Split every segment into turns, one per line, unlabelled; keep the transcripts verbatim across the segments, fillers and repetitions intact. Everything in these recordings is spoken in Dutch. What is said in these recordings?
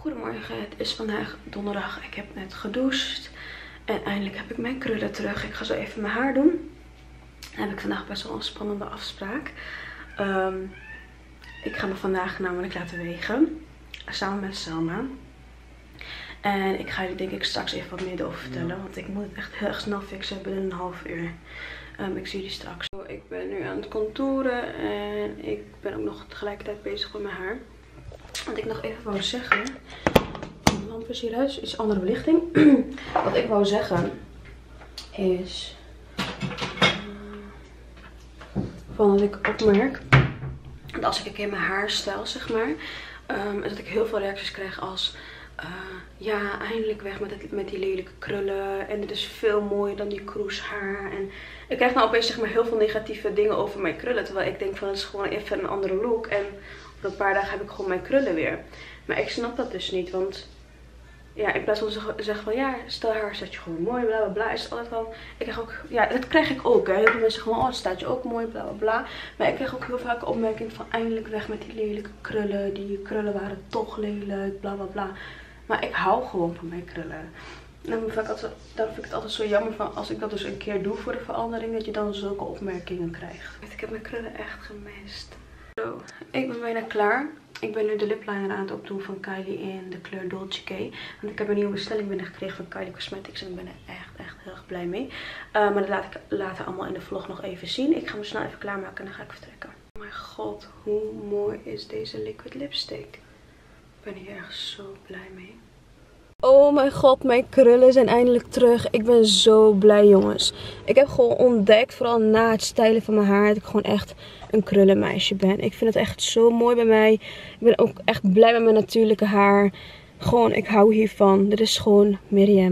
Goedemorgen, het is vandaag donderdag. Ik heb net gedoucht. En eindelijk heb ik mijn krullen terug. Ik ga zo even mijn haar doen. Dan heb ik vandaag best wel een spannende afspraak. Um, ik ga me vandaag namelijk laten wegen. Samen met Selma. En ik ga jullie denk ik straks even wat meer over vertellen. Want ik moet het echt heel erg snel fixen binnen een half uur. Um, ik zie jullie straks. Ik ben nu aan het contouren. En ik ben ook nog tegelijkertijd bezig met mijn haar. Wat ik nog even wou zeggen. De lamp is hieruit. Iets andere belichting. Wat ik wou zeggen. Is. Van dat ik opmerk. Dat als ik een keer mijn haar stijl zeg maar. Um, is dat ik heel veel reacties krijg als. Uh, ja, eindelijk weg met, het, met die lelijke krullen. En dit is veel mooier dan die kroeshaar. En ik krijg nou opeens zeg maar heel veel negatieve dingen over mijn krullen. Terwijl ik denk van het is gewoon even een andere look. En op een paar dagen heb ik gewoon mijn krullen weer. Maar ik snap dat dus niet. Want ja, in plaats van te zeggen van ja, stel haar staat je gewoon mooi, bla bla bla. Is het altijd van, ik krijg ook, ja, dat krijg ik ook. Hè. Heel veel mensen zeggen gewoon, oh, het staat je ook mooi, bla bla bla. Maar ik krijg ook heel vaak opmerking van eindelijk weg met die lelijke krullen. Die krullen waren toch lelijk, bla bla bla. Maar ik hou gewoon van mijn krullen. En dan vind ik, altijd, dan vind ik het altijd zo jammer van als ik dat dus een keer doe voor de verandering. Dat je dan zulke opmerkingen krijgt. Ik heb mijn krullen echt gemist. Zo, ik ben bijna klaar. Ik ben nu de lipliner aan het opdoen van Kylie in de kleur Dolce K. Want ik heb een nieuwe bestelling binnengekregen van Kylie Cosmetics. En ik ben er echt, echt heel erg blij mee. Uh, maar dat laat ik later allemaal in de vlog nog even zien. Ik ga me snel even klaarmaken en dan ga ik vertrekken. Oh mijn god, hoe mooi is deze liquid lipstick. Ik ben hier echt zo blij mee. Oh mijn god, mijn krullen zijn eindelijk terug. Ik ben zo blij jongens. Ik heb gewoon ontdekt, vooral na het stylen van mijn haar, dat ik gewoon echt een krullenmeisje ben. Ik vind het echt zo mooi bij mij. Ik ben ook echt blij met mijn natuurlijke haar. Gewoon, ik hou hiervan. Dit is gewoon Miriam.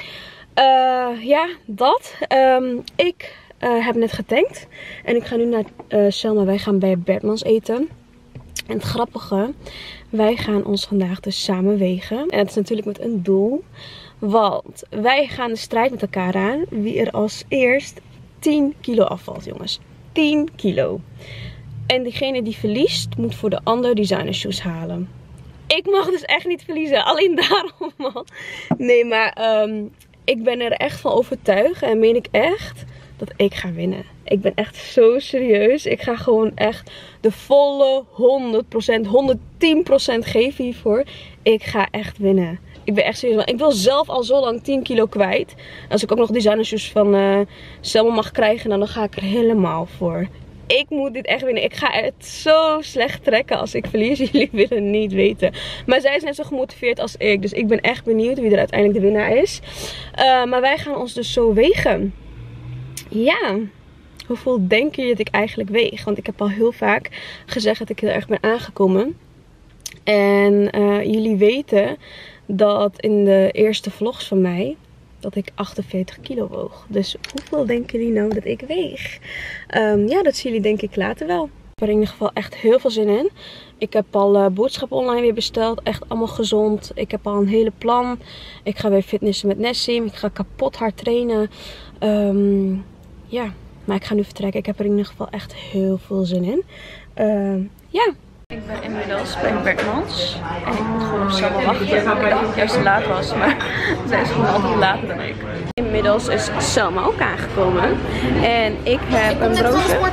Uh, ja, dat. Um, ik uh, heb net getankt. En ik ga nu naar uh, Selma. Wij gaan bij Bertmans eten. En het grappige, wij gaan ons vandaag dus samen wegen. En het is natuurlijk met een doel. Want wij gaan de strijd met elkaar aan. Wie er als eerst tien kilo afvalt, jongens. tien kilo. En diegene die verliest, moet voor de ander designer shoes halen. Ik mag dus echt niet verliezen. Alleen daarom al. Nee, maar um, ik ben er echt van overtuigd. En meen ik echt dat ik ga winnen. Ik ben echt zo serieus. Ik ga gewoon echt de volle honderd procent, honderdtien procent geven hiervoor. Ik ga echt winnen. Ik ben echt serieus. Ik wil zelf al zo lang tien kilo kwijt. Als ik ook nog designershoes van uh, Selma mag krijgen, dan ga ik er helemaal voor. Ik moet dit echt winnen. Ik ga het zo slecht trekken als ik verlies. Jullie willen niet weten. Maar zij is net zo gemotiveerd als ik. Dus ik ben echt benieuwd wie er uiteindelijk de winnaar is. Uh, maar wij gaan ons dus zo wegen. Ja. Hoeveel denken jullie dat ik eigenlijk weeg? Want ik heb al heel vaak gezegd dat ik heel erg ben aangekomen. En uh, jullie weten dat in de eerste vlogs van mij dat ik achtenveertig kilo woog. Dus hoeveel denken jullie nou dat ik weeg? Um, ja, dat zien jullie denk ik later wel. Ik heb er in ieder geval echt heel veel zin in. Ik heb al uh, boodschappen online weer besteld. Echt allemaal gezond. Ik heb al een hele plan. Ik ga weer fitnessen met Nessim. Ik ga kapot hard trainen. Um, ja, maar ik ga nu vertrekken. Ik heb er in ieder geval echt heel veel zin in. Uh, ja. Ik ben inmiddels bij Bertmans en ik moet gewoon op Selma wachten. Ik dacht dat het juist te laat was, maar zij is gewoon altijd later dan ik. Inmiddels is Selma ook aangekomen en ik heb een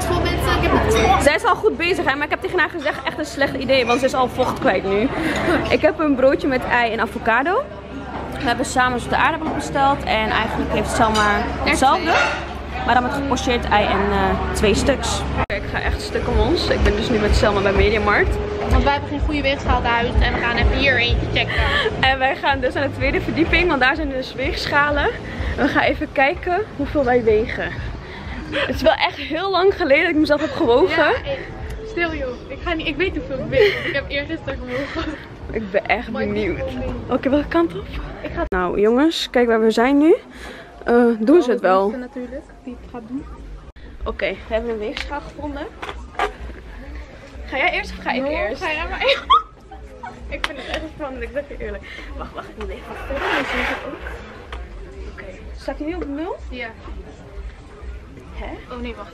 broodje. Zij is al goed bezig, hè, maar ik heb tegen haar gezegd echt een slecht idee, want ze is al vocht kwijt nu. Ik heb een broodje met ei en avocado. We hebben samen zoete aardappelen besteld en eigenlijk heeft Selma hetzelfde. Maar dan met gepocheerd ei en uh, twee stuks. Ik ga echt stuk om ons. Ik ben dus nu met Selma bij Mediamarkt.
Want wij hebben geen goede weegschaal thuis en we gaan even hier eentje checken.
En wij gaan dus aan de tweede verdieping, want daar zijn dus weegschalen. En we gaan even kijken hoeveel wij wegen. Het is wel echt heel lang geleden dat ik mezelf heb gewogen.
Ja, hey, stil joh. Ik, ga niet, ik weet hoeveel ik weeg. Ik heb eergisteren gewogen.
Ik ben echt benieuwd. Oké, okay, welke kant op? Ik ga... Nou jongens, kijk waar we zijn nu. Uh, doen ze het wel?
Natuurlijk, die het gaat doen.
Oké, okay, we hebben een weegschaal gevonden. Ga jij eerst of ga ik
no,
eerst?
Ga jij maar eerst. Ik vind het echt spannend, ik zeg je eerlijk.
Wacht, wacht, ik moet even verder. Oké, okay. Staat hij nu op nul?
Ja.
Hè?
Oh nee, wacht.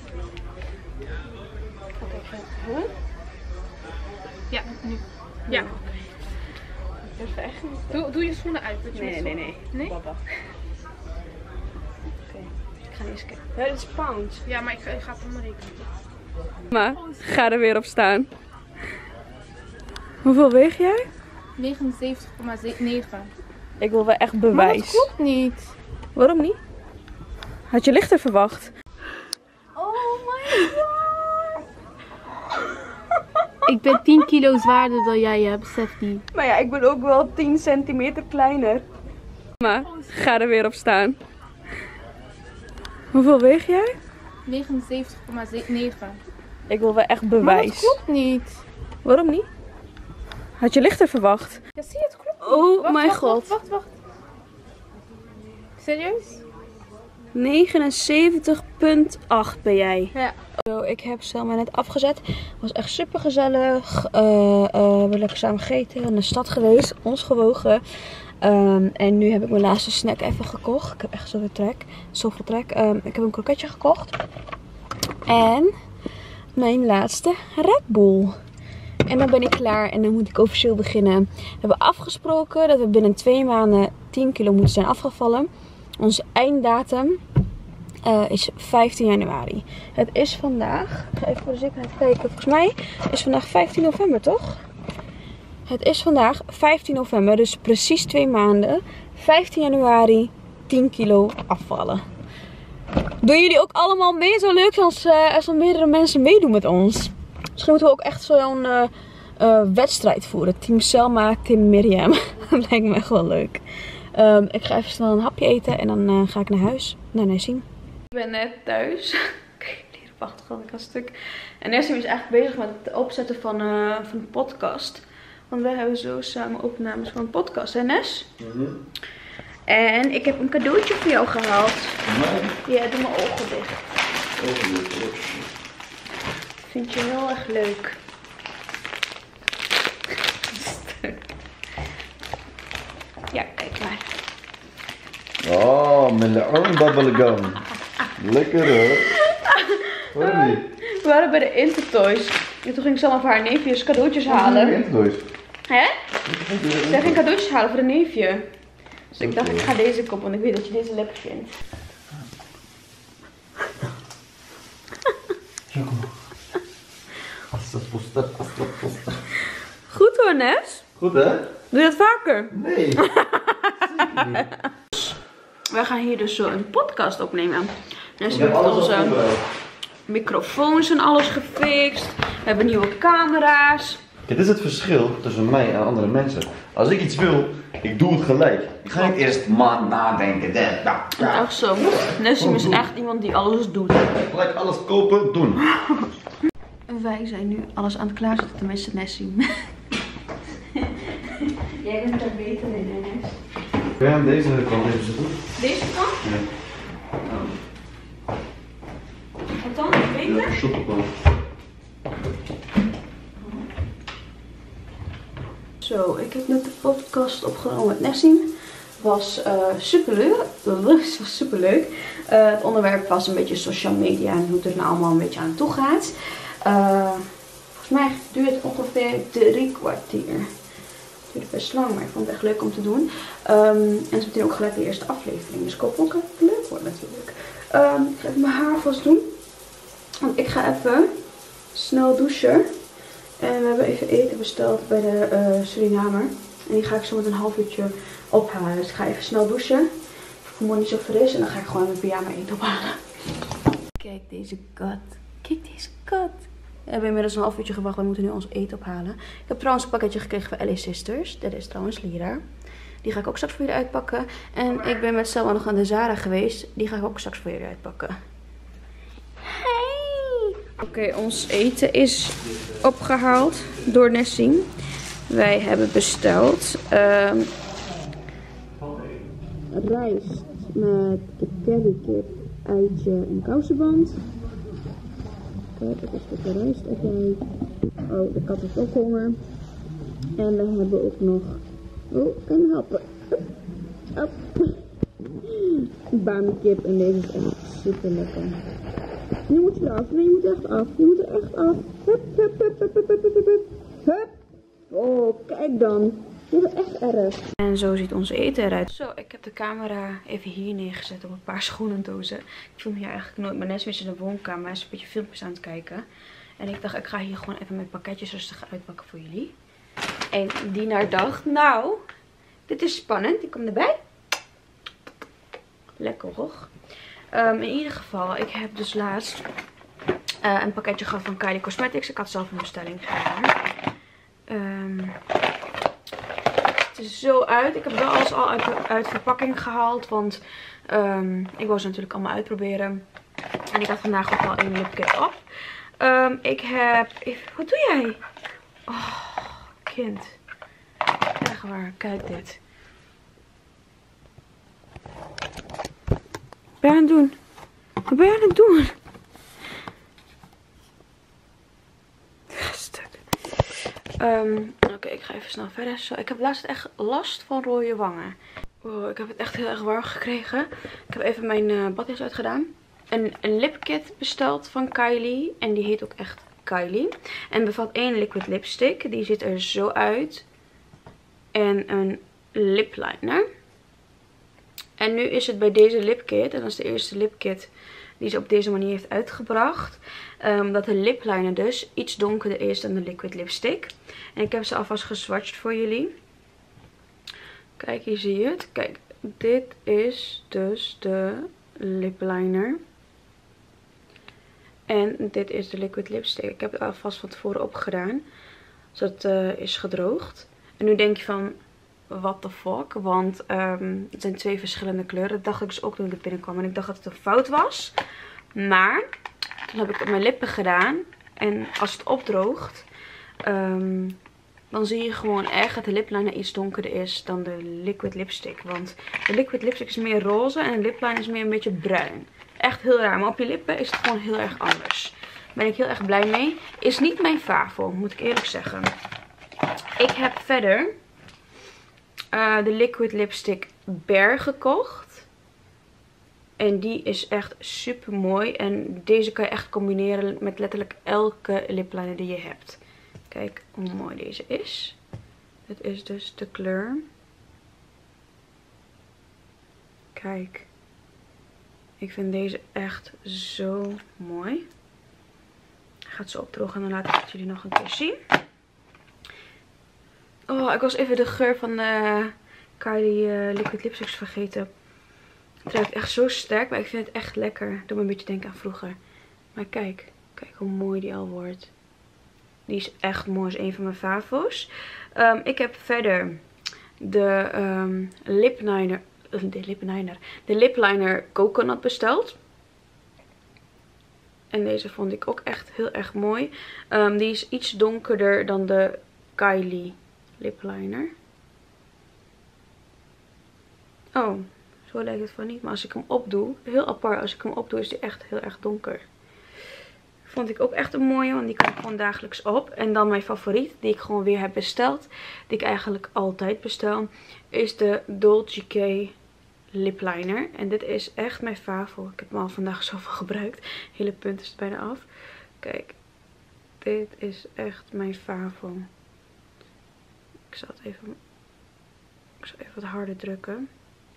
Oké, okay, huh?
Ja, nu. Ja.
durf echt niet.
Doe, doe je schoenen uit. Dat je
Nee, nee, nee,
nee.
nee.
Nee?
Papa. Oké, okay. Ik ga eens kijken. Ja, dit is pound.
Ja, maar ik ga, ik ga het allemaal rekenen.
Maar, ga er weer op staan. Hoeveel weeg jij?
negenenzeventig komma negen.
Ik wil wel echt bewijs.
Maar dat klopt niet.
Waarom niet? Had je lichter verwacht?
Oh my god. Ik ben tien kilo zwaarder dan jij, ja, besef die.
Maar ja, ik ben ook wel tien centimeter kleiner. Maar, ga er weer op staan. Hoeveel weeg jij?
negenenzeventig komma negen.
Ik wil wel echt bewijs.
Maar dat klopt niet.
Waarom niet? Had je lichter verwacht?
Ja, zie je, het klopt niet.
Oh
wacht,
mijn
wacht,
god.
Wacht, wacht, wacht. Serieus?
negenenzeventig komma acht ben jij.
Ja.
Zo, ik heb Selma net afgezet. Het was echt super gezellig. Uh, uh, we hebben lekker samen gegeten. In de stad geweest. Ons gewogen. Um, en nu heb ik mijn laatste snack even gekocht. Ik heb echt zoveel trek. Zoveel trek. Um, ik heb een kroketje gekocht. En mijn laatste Red Bull. En dan ben ik klaar en dan moet ik officieel beginnen. We hebben afgesproken dat we binnen twee maanden tien kilo moeten zijn afgevallen. Onze einddatum uh, is vijftien januari. Het is vandaag, ik ga even voor de zekerheid kijken. Volgens mij is vandaag vijftien november, toch? Het is vandaag vijftien november, dus precies twee maanden. vijftien januari, tien kilo afvallen. Doen jullie ook allemaal mee? Zo leuk als, uh, als er meerdere mensen meedoen met ons. Misschien moeten we ook echt zo'n uh, uh, wedstrijd voeren. Team Selma, Team Miriam. Dat lijkt me echt wel leuk. Um, ik ga even snel een hapje eten en dan uh, ga ik naar huis. Naar Nessim. Ik ben net thuis. Kijk, hier op achtergrond ik een stuk. En Nessim is eigenlijk bezig met het opzetten van, uh, van een podcast. Want wij hebben zo samen opnames van een podcast, hè Nes?
Mm-hmm.
En ik heb een cadeautje voor jou gehaald.
Nee.
Ja, doe mijn ogen dicht.
Ogen dicht, ogen dicht.
Vind je heel erg leuk. Ja, kijk maar.
Oh, mijn armbubblegum. Lekker hoor. Waarom niet?
We waren bij de Intertoys. En toen ging Selma voor haar neefjes cadeautjes halen.
Intertoys.
Hè? Zij ging cadeautjes halen voor de neefje. Dus ik dacht, ik ga deze kopen, want ik weet dat je deze lekker vindt. Goed hoor, Nes.
Goed hè?
Doe je dat vaker?
Nee. Zeker niet.
We gaan hier dus zo een podcast opnemen. Nes
Ik
heeft
heb alles
onze
al voorbereid.
microfoons en alles gefixt. We hebben nieuwe camera's.
Dit is het verschil tussen mij en andere mensen. Als ik iets wil, ik doe het gelijk. Ik ga niet eerst maand nadenken. Ja, ja, ja.
Echt zo. Nessim is echt iemand die alles doet.
Gelijk alles kopen, doen.
Wij zijn nu alles aan het klaarzetten, tenminste Nessim. Jij bent er beter in, hè, Nes?
Kun je aan deze kant even zitten?
Deze kant?
Ja.
Wat dan? Beter?
Ja, chocolade.
Zo, ik heb net de podcast opgenomen met Nessim. Was uh, super leuk. Het was super leuk. Uh, het onderwerp was een beetje social media en hoe het er nou allemaal een beetje aan toe gaat. Uh, volgens mij duurt het ongeveer drie kwartier. Het duurde best lang, maar ik vond het echt leuk om te doen. Um, en het is meteen ook gelijk de eerste aflevering. Dus ik hoop ook dat het leuk wordt natuurlijk. Um, ik ga even mijn haar vast doen. Want ik ga even snel douchen. En we hebben even eten besteld bij de uh, Surinamer. En die ga ik zo met een half uurtje ophalen. Dus ik ga even snel douchen. Ik voel me niet zo fris. En dan ga ik gewoon mijn pyjama eten ophalen. Kijk deze kat. Kijk deze kat. We hebben inmiddels een half uurtje gewacht. We moeten nu ons eten ophalen. Ik heb trouwens een pakketje gekregen van L A Sisters. Dat is trouwens Lira. Die ga ik ook straks voor jullie uitpakken. En ik ben met Selma nog aan de Zara geweest. Die ga ik ook straks voor jullie uitpakken. Hey! Oké, okay, ons eten is opgehaald door Nessim. Wij hebben besteld um, rijst met currykip, eitje en kousenband. Kijk, dat is de rijst erbij. Oh, de kat heeft ook honger. En we hebben ook nog... Oh, ik kan helpen. Op. Bami-kip en deze is echt super lekker. Nu moet je eraf. Nee, je moet echt af. Je moet er echt af. Hup, hup, hup, hup, hup, hup, hup, hup. Hup. Oh, kijk dan. Die is echt erg. En zo ziet onze eten eruit. Zo, ik heb de camera even hier neergezet op een paar schoenendozen. Ik film hier eigenlijk nooit. Mijn Nesmi is in de woonkamer. Hij is een beetje filmpjes aan het kijken. En ik dacht, ik ga hier gewoon even mijn pakketjes rustig uitpakken voor jullie. En Dienaar dacht, nou, dit is spannend. Ik kom erbij. Lekker hoor. Um, in ieder geval, ik heb dus laatst uh, een pakketje gehad van Kylie Cosmetics. Ik had zelf een bestelling gedaan. Um, het is zo uit. Ik heb wel alles al uit, uit verpakking gehaald. Want um, ik wou ze natuurlijk allemaal uitproberen. En ik had vandaag ook al een lipkit op. Um, ik heb... Even, wat doe jij? Oh, kind. Echt waar. Kijk dit. Wat ben je aan het doen? Wat ben je aan het doen? Stuk. Um, Oké, okay, ik ga even snel verder. Zo, ik heb laatst echt last van rode wangen. Wow, ik heb het echt heel erg warm gekregen. Ik heb even mijn uh, badjas uitgedaan. Een, een lipkit besteld van Kylie. En die heet ook echt Kylie. En bevat één liquid lipstick. Die ziet er zo uit. En een lip liner. En nu is het bij deze lipkit. En dat is de eerste lipkit die ze op deze manier heeft uitgebracht. Um, dat de lip liner dus iets donkerder is dan de liquid lipstick. En ik heb ze alvast geswatcht voor jullie. Kijk, hier zie je het. Kijk, dit is dus de lip liner. En dit is de liquid lipstick. Ik heb het alvast van tevoren opgedaan. Zodat het uh, is gedroogd. En nu denk je van, what the fuck? Want um, het zijn twee verschillende kleuren. Dat dacht ik dus ook toen ik binnenkwam. En ik dacht dat het een fout was. Maar toen heb ik op mijn lippen gedaan. En als het opdroogt, um, dan zie je gewoon echt dat de lipliner iets donkerder is dan de liquid lipstick. Want de liquid lipstick is meer roze en de lipliner is meer een beetje bruin. Echt heel raar. Maar op je lippen is het gewoon heel erg anders. Daar ben ik heel erg blij mee. Is niet mijn favo, moet ik eerlijk zeggen. Ik heb verder uh, de liquid lipstick Bare gekocht. En die is echt super mooi. En deze kan je echt combineren met letterlijk elke lipliner die je hebt. Kijk hoe mooi deze is. Dit is dus de kleur. Kijk. Ik vind deze echt zo mooi. Ik ga het zo opdrogen en dan laat ik het jullie nog een keer zien. Oh, ik was even de geur van de Kylie uh, Liquid Lipsticks vergeten. Het ruikt echt zo sterk, maar ik vind het echt lekker. Doe me een beetje denken aan vroeger. Maar kijk, kijk hoe mooi die al wordt. Die is echt mooi, is een van mijn favo's. Um, ik heb verder de um, lip liner, de lip liner, de lip liner Coconut besteld. En deze vond ik ook echt heel erg mooi. Um, die is iets donkerder dan de Kylie lip liner. Oh, zo lijkt het van niet. Maar als ik hem opdoe, heel apart, als ik hem opdoe is die echt heel erg donker. Vond ik ook echt een mooie, want die kan ik gewoon dagelijks op. En dan mijn favoriet, die ik gewoon weer heb besteld. Die ik eigenlijk altijd bestel. Is de Dolce K lip liner. En dit is echt mijn favo. Ik heb hem al vandaag zoveel gebruikt. De hele punt is er bijna af. Kijk. Dit is echt mijn favo. Ik zal het even, ik zal even wat harder drukken.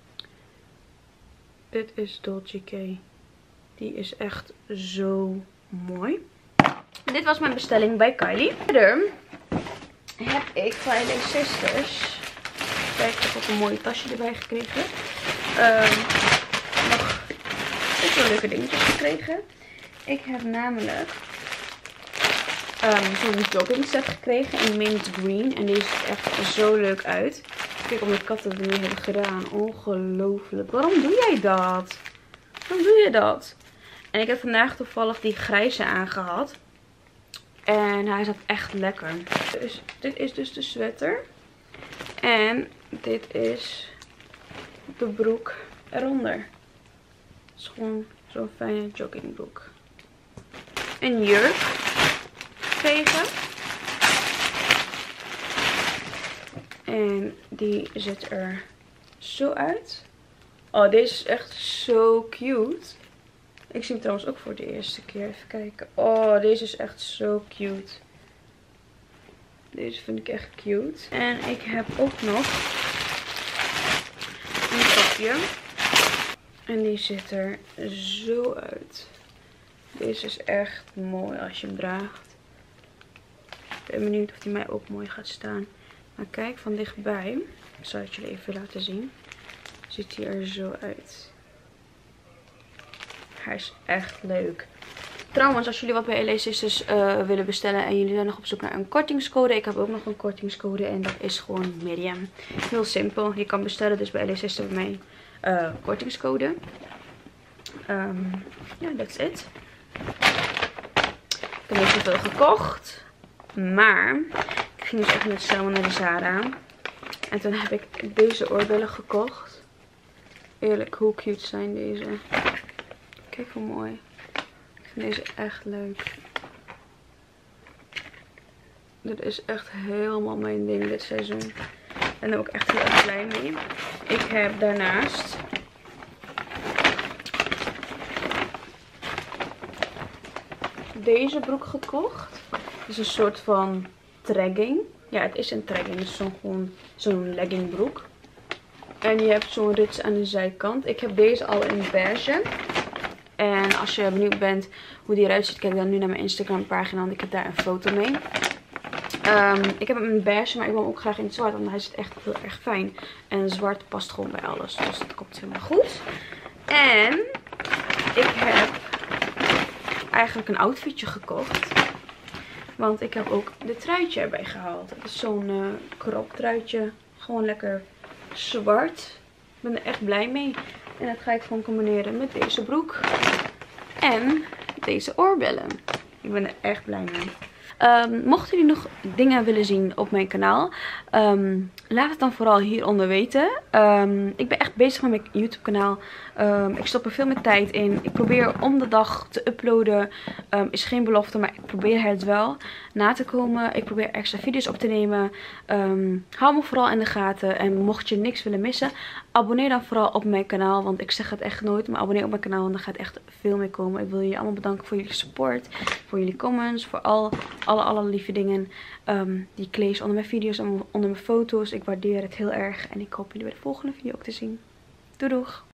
Dit is Dolce K. Die is echt zo mooi. Dit was mijn bestelling bij Kylie. Verder heb ik van L A Sisters. Kijk, ik heb ook een mooi tasje erbij gekregen. Um, nog best wel leuke dingetjes gekregen. Ik heb namelijk um, zo'n jogging set gekregen in mint green. En die ziet er echt zo leuk uit. Kijk hoe mijn katten het ermee hebben gedaan. Ongelooflijk. Waarom doe jij dat? Waarom doe je dat? En ik heb vandaag toevallig die grijze aangehad. En hij zat echt lekker. Dus dit is dus de sweater. En dit is de broek eronder. Het is gewoon zo'n fijne joggingbroek. Een jurk gekregen. En die ziet er zo uit. Oh, deze is echt zo cute. Ik zie hem trouwens ook voor de eerste keer. Even kijken. Oh, deze is echt zo cute. Deze vind ik echt cute. En ik heb ook nog een kapje. En die ziet er zo uit. Deze is echt mooi als je hem draagt. Ik ben benieuwd of die mij ook mooi gaat staan. Maar kijk van dichtbij. Ik zal het jullie even laten zien. Ziet hij er zo uit. Hij is echt leuk. Trouwens, als jullie wat bij L A Sisters uh, willen bestellen en jullie zijn nog op zoek naar een kortingscode. Ik heb ook nog een kortingscode en dat is gewoon Miriam. Heel simpel. Je kan bestellen dus bij L A Sisters bij mij uh, kortingscode. Um, ja, that's it. Ik heb niet zoveel gekocht. Maar ik ging dus echt met Selma naar de Zara. En toen heb ik deze oorbellen gekocht. Eerlijk, hoe cute zijn deze. Kijk hoe mooi. Ik vind deze echt leuk. Dit is echt helemaal mijn ding dit seizoen. En daar ben ik echt heel erg blij mee. Ik heb daarnaast deze broek gekocht. Het is een soort van tragging. Ja, het is een tragging. Het is zo'n gewoon zo'n leggingbroek. En je hebt zo'n rits aan de zijkant. Ik heb deze al in beige. En als je benieuwd bent hoe die eruit ziet, kijk dan nu naar mijn Instagram pagina. Want ik heb daar een foto mee. Um, ik heb hem in beige, maar ik wil hem ook graag in het zwart. Want hij zit echt heel erg fijn. En zwart past gewoon bij alles. Dus dat komt helemaal goed. En ik heb eigenlijk een outfitje gekocht. Want ik heb ook dit truitje erbij gehaald. Het is zo'n uh, crop truitje. Gewoon lekker zwart. Ik ben er echt blij mee. En dat ga ik gewoon combineren met deze broek. En deze oorbellen. Ik ben er echt blij mee. Um, mochten jullie nog dingen willen zien op mijn kanaal, um, laat het dan vooral hieronder weten. Um, ik ben echt bezig met mijn YouTube kanaal. Um, ik stop er veel meer tijd in. Ik probeer om de dag te uploaden. Um, is geen belofte, maar ik probeer het wel na te komen. Ik probeer extra video's op te nemen. Um, hou me vooral in de gaten. En mocht je niks willen missen, abonneer dan vooral op mijn kanaal. Want ik zeg het echt nooit, maar abonneer op mijn kanaal. Want er gaat echt veel mee komen. Ik wil jullie allemaal bedanken voor jullie support. Voor jullie comments. Voor al, alle, alle lieve dingen um, die ik lees onder mijn video's en onder mijn foto's. Ik waardeer het heel erg. En ik hoop jullie bij de volgende video ook te zien. Doei doeg!